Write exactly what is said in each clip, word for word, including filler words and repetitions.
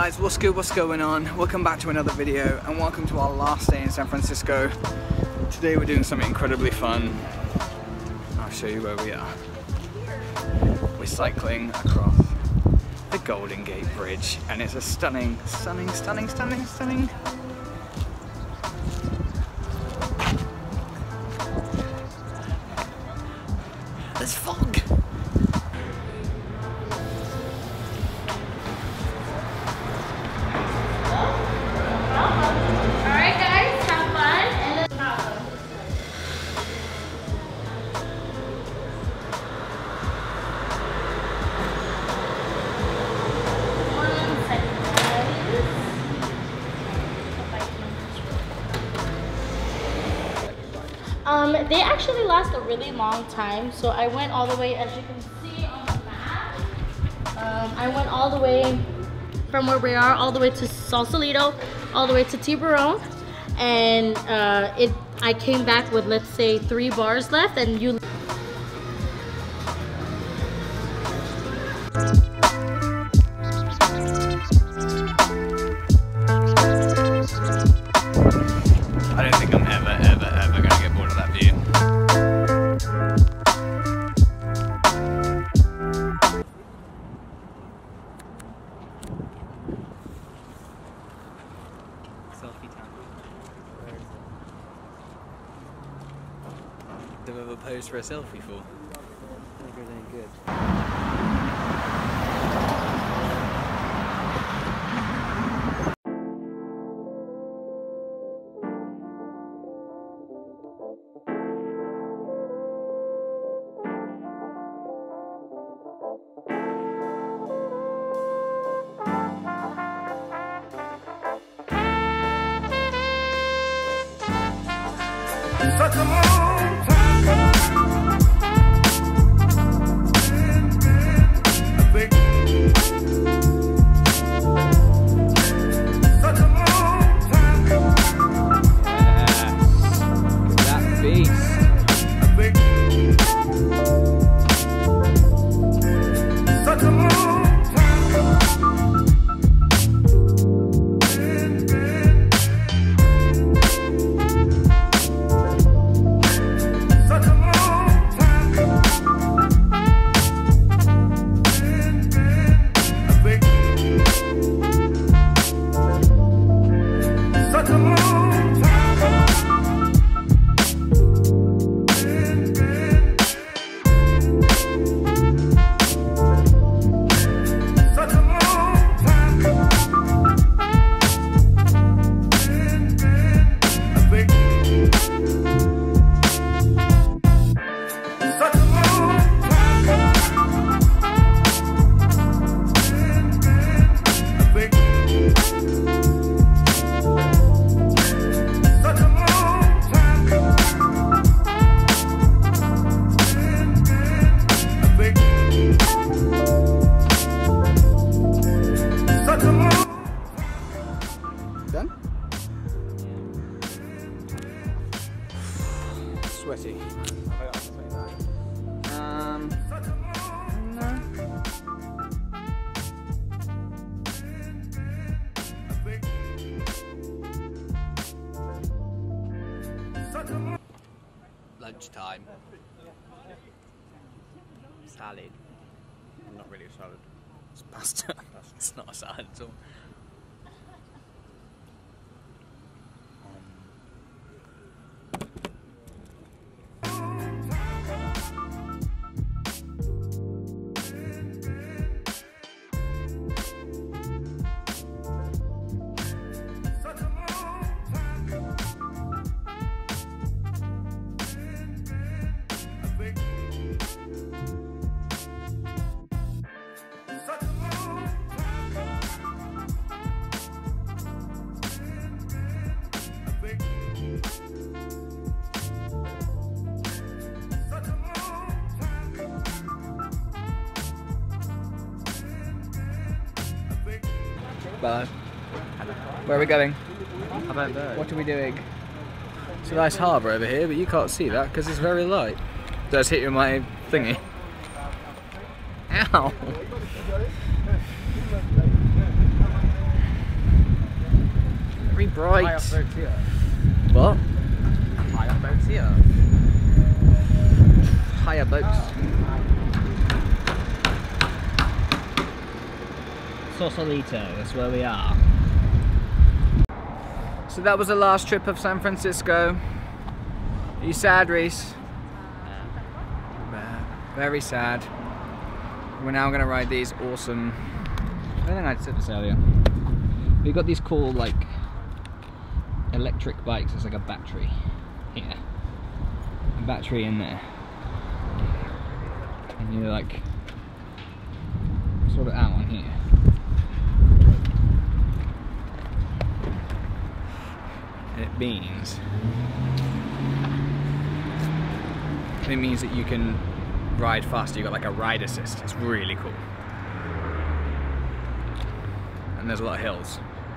guys, what's good, what's going on? Welcome back to another video and welcome to our last day in San Francisco. Today we're doing something incredibly fun. I'll show you where we are. We're cycling across the Golden Gate Bridge and it's a stunning, stunning, stunning, stunning, stunning. There's fog! Um, they actually last a really long time, so I went all the way, as you can see on the map, um, I went all the way from where we are, all the way to Sausalito, all the way to Tiburon, and uh, it. I came back with, let's say, three bars left, and you... I don't think I'm ever, ever, ever going to get bored of that view. Selfie time. Do you ever pose for a selfie for? I think everything good. Such a long time ago. Such a long time ago. Yes. That beast. Such a long time ago. Done? Sweaty. Um, no. Lunchtime. Salad. Not really a salad. It's pasta. It's not a salad at all. Bye. Where are we going? I don't know. What are we doing? It's a nice harbour over here, but you can't see that because it's very light. Did I just hit you with my thingy? Ow! very bright. High off boats here. What? High off boats here. Higher boats. Sausalito, that's where we are. So that was the last trip of San Francisco. Are you sad, Reese? Very sad. We're now gonna ride these awesome, I don't think I said this earlier. We've got these cool like electric bikes. It's like a battery here. A battery in there. And you like sort it out on here. And it means it means that you can ride faster. You got like a ride assist. It's really cool. And there's a lot of hills.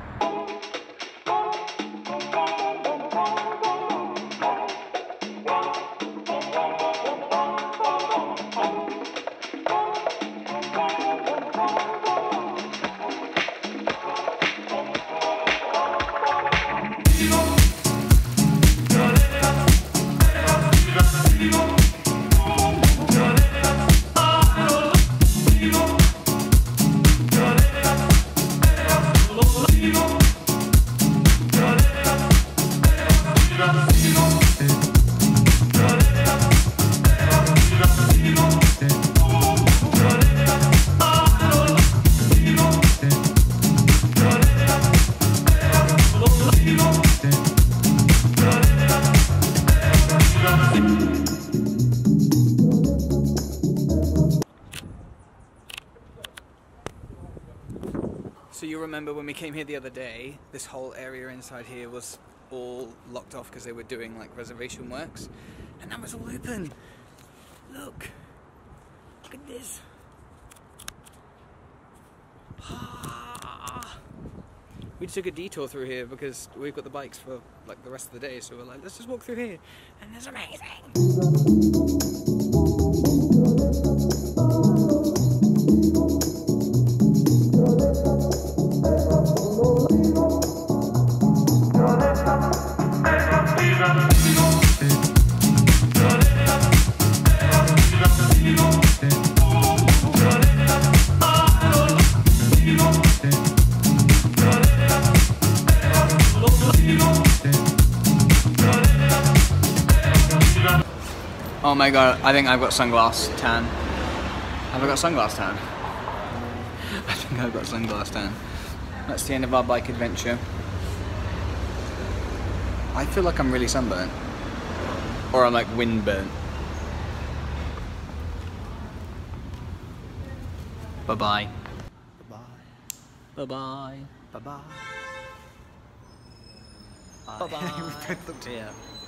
So you remember when we came here the other day, this whole area inside here was all locked off because they were doing like reservation works, and that was all open. Look, look at this. Ah. We took a detour through here because we've got the bikes for like the rest of the day, so we're like, let's just walk through here, and it's amazing. Oh my god, I think I've got sunglass tan. Have I got sunglass tan? I think I've got sunglass tan. That's the end of our bike adventure. I feel like I'm really sunburnt. Or I'm like windburnt. Bye-bye. Bye-bye. Bye-bye. Bye-bye. Bye-bye. We both looked here.